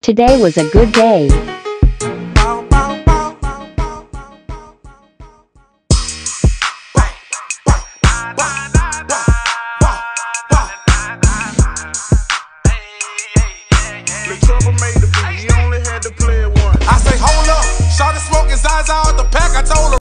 Today was a good day. Trouble made the beat, he only had to play it once. I say, hold up, shawty smoking Zaza out the pack, I told her.